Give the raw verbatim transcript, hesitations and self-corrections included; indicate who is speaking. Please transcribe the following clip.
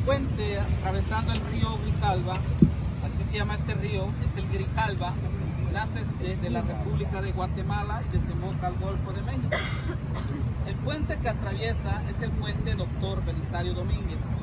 Speaker 1: puente atravesando el río Grijalva, así se llama este río, es el Grijalva, nace desde la República de Guatemala y desemboca al Golfo de México. El puente que atraviesa es el puente Doctor Belisario Domínguez.